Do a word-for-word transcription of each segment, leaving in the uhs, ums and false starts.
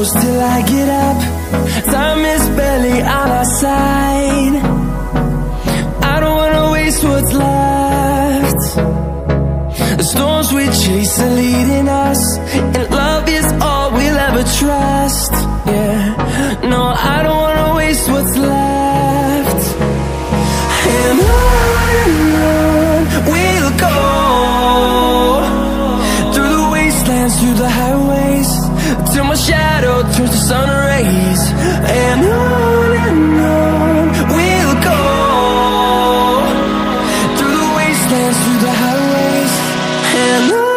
close till I get up. Time is barely on our side. I don't wanna waste what's left. The storms we chase are leading us, and love is all we'll ever trust. Yeah, no, I don't wanna waste what's left. And on and on we'll go, through the wastelands, through the highways, till my shadow turns to sun rays. And on and on we'll go, through the wastelands, through the highways, and on.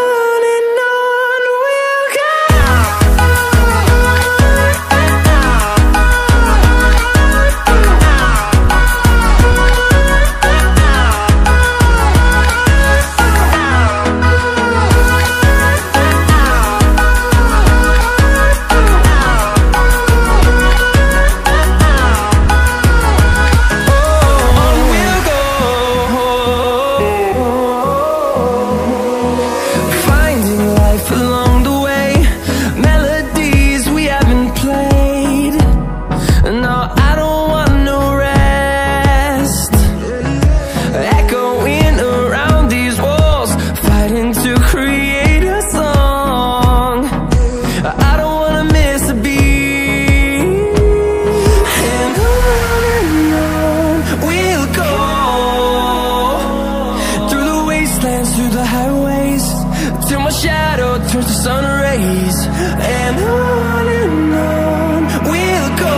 Through the highways, till my shadow turns to sun rays. And on and on we'll go,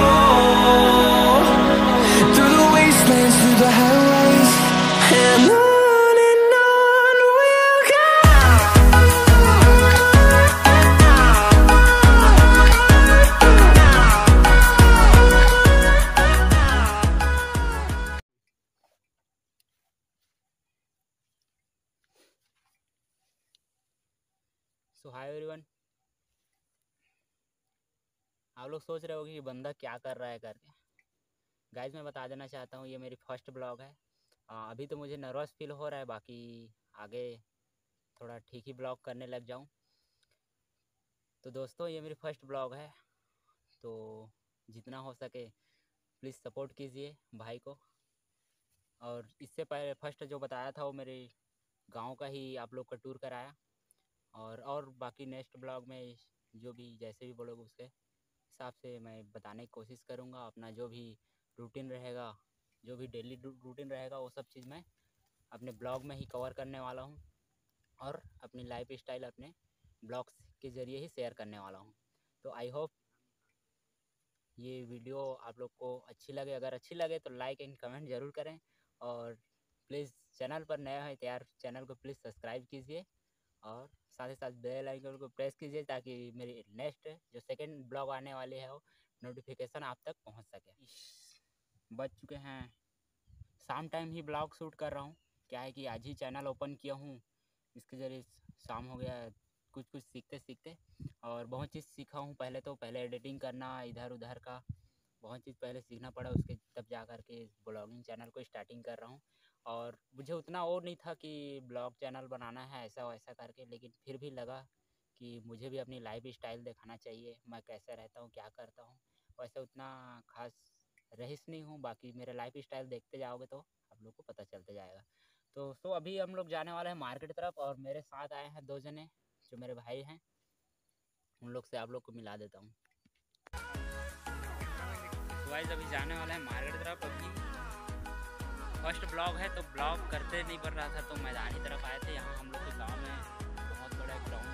through the wastelands, through the highways, and on and on we'll go. So hi everyone, आप लोग सोच रहे हो कि ये बंदा क्या कर रहा है करके। गाइज मैं बता देना चाहता हूँ, ये मेरी फर्स्ट ब्लॉग है। आ, अभी तो मुझे नर्वस फील हो रहा है, बाकी आगे थोड़ा ठीक ही ब्लॉग करने लग जाऊँ। तो दोस्तों ये मेरी फर्स्ट ब्लॉग है, तो जितना हो सके प्लीज़ सपोर्ट कीजिए भाई को। और इससे पहले फर्स्ट जो बताया था वो मेरे गाँव का ही आप लोग का टूर कराया, और और बाकी नेक्स्ट ब्लॉग में जो भी जैसे भी बोलोगे उसके हिसाब से मैं बताने की कोशिश करूँगा। अपना जो भी रूटीन रहेगा, जो भी डेली रूटीन रहेगा, वो सब चीज़ मैं अपने ब्लॉग में ही कवर करने वाला हूँ, और अपनी लाइफ स्टाइल अपने ब्लॉग्स के ज़रिए ही शेयर करने वाला हूँ। तो आई होप ये वीडियो आप लोग को अच्छी लगे। अगर अच्छी लगे तो लाइक एंड कमेंट ज़रूर करें, और प्लीज़ चैनल पर नया है तो यार चैनल को प्लीज़ सब्सक्राइब कीजिए, और साथ ही साथ बेल आइकन को प्रेस कीजिए ताकि मेरी नेक्स्ट जो सेकंड ब्लॉग आने वाले है वो नोटिफिकेशन आप तक पहुंच सके। बज चुके हैं शाम टाइम ही ब्लॉग शूट कर रहा हूं। क्या है कि आज ही चैनल ओपन किया हूं, इसके ज़रिए शाम हो गया कुछ कुछ सीखते सीखते, और बहुत चीज़ सीखा हूं। पहले तो पहले एडिटिंग करना इधर उधर का बहुत चीज़ पहले सीखना पड़ा, उसके तब जा कर के ब्लॉगिंग चैनल को स्टार्टिंग कर रहा हूँ। और मुझे उतना और नहीं था कि ब्लॉग चैनल बनाना है ऐसा वैसा करके, लेकिन फिर भी लगा कि मुझे भी अपनी लाइफ स्टाइल दिखाना चाहिए, मैं कैसे रहता हूँ क्या करता हूँ। वैसे उतना खास रईस नहीं हूँ, बाकी मेरे लाइफ स्टाइल देखते जाओगे तो आप लोग को पता चलते जाएगा। तो तो अभी हम लोग जाने वाले हैं मार्केट तरफ, और मेरे साथ आए हैं दो जने जो मेरे भाई हैं, उन लोग से आप लोग को मिला देता हूँ। तो गाइस अभी जाने वाला है मार्केट तरफ। अभी फर्स्ट ब्लॉग है तो ब्लॉग करते नहीं पड़ रहा था, तो मैदान की तरफ आए थे। यहाँ हम लोग के गांव में बहुत बड़ा ग्राउंड,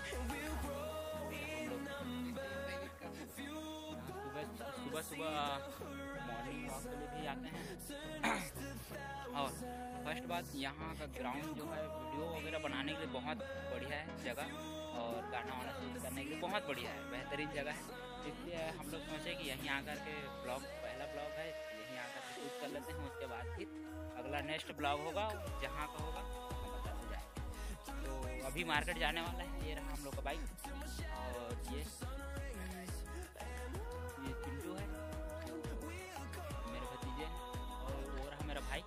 सुबह सुबह मॉर्निंग वॉक के लिए भी आते हैं। और फर्स्ट बात, यहाँ का ग्राउंड जो है वीडियो वगैरह बनाने के लिए बहुत बढ़िया है जगह, और गाना वाना शूट करने के लिए बहुत बढ़िया है, बेहतरीन जगह है। इसलिए हम लोग सोचे कि यहीं आकर के ब्लॉग, पहला ब्लॉग है यहीं आकर के शूट कर लेते हैं, उसके बाद फिर अगला नेक्स्ट ब्लॉग होगा जहाँ का होगा वो बताते जाए। तो अभी मार्केट जाने वाला है। ये रहा हम लोग का बाइक, और ये ये चिंटू है मेरे भतीजे, और वो रहा मेरा भाई।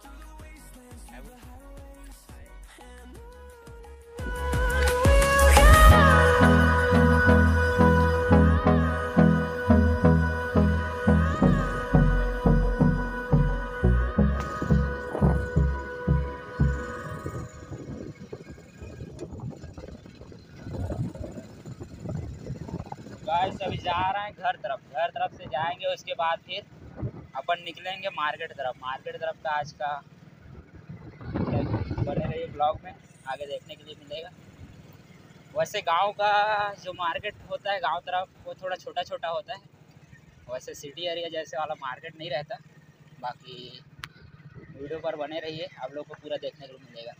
जाएंगे, उसके बाद फिर अपन निकलेंगे मार्केट तरफ। मार्केट तरफ का आज का बने रहिए ब्लॉग में, आगे देखने के लिए मिलेगा। वैसे गांव का जो मार्केट होता है गांव तरफ वो थोड़ा छोटा छोटा होता है, वैसे सिटी एरिया जैसे वाला मार्केट नहीं रहता। बाकी वीडियो पर बने रहिए, आप लोग को पूरा देखने को मिलेगा।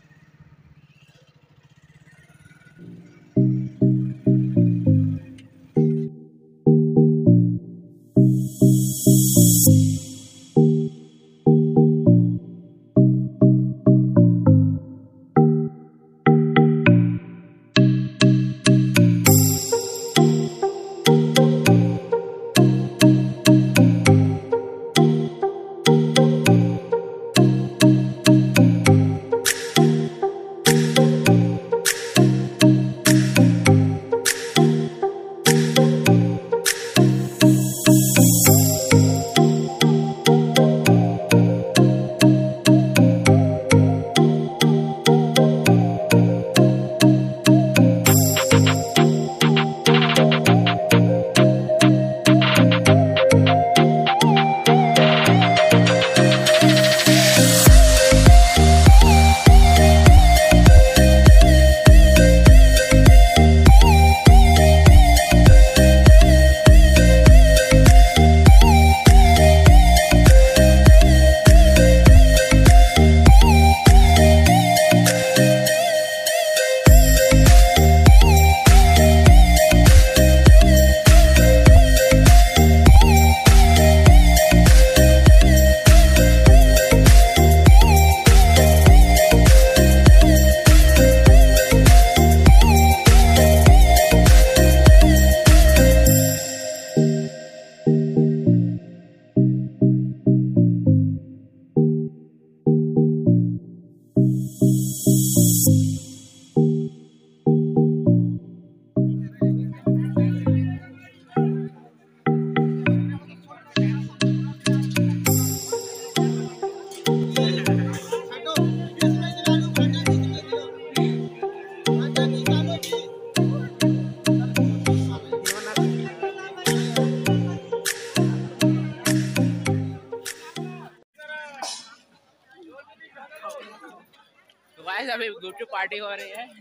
गाइस अभी गुपचुप पार्टी हो रही है।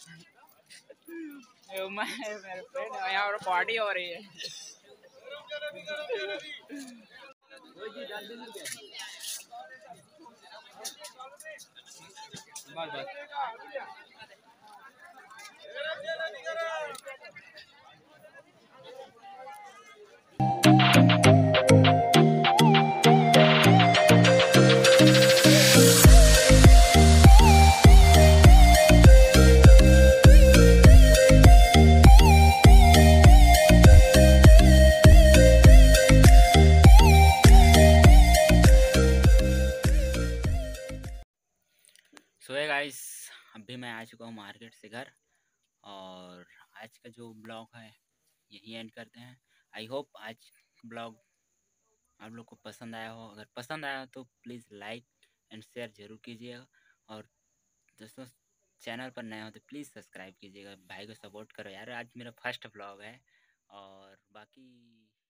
मैं मेरे फ्रेंड यहाँ पर पार्टी हो रही है। बस बस सोए गाइस, अभी मैं आ चुका हूँ मार्केट से घर, और आज का जो ब्लॉग है यही एंड करते हैं। आई होप आज ब्लॉग आप लोग को पसंद आया हो। अगर पसंद आया हो तो प्लीज़ लाइक एंड शेयर ज़रूर कीजिएगा, और दोस्तों चैनल पर नए हो तो प्लीज़ सब्सक्राइब कीजिएगा। भाई को सपोर्ट करो यार, आज मेरा फर्स्ट ब्लॉग है। और बाकी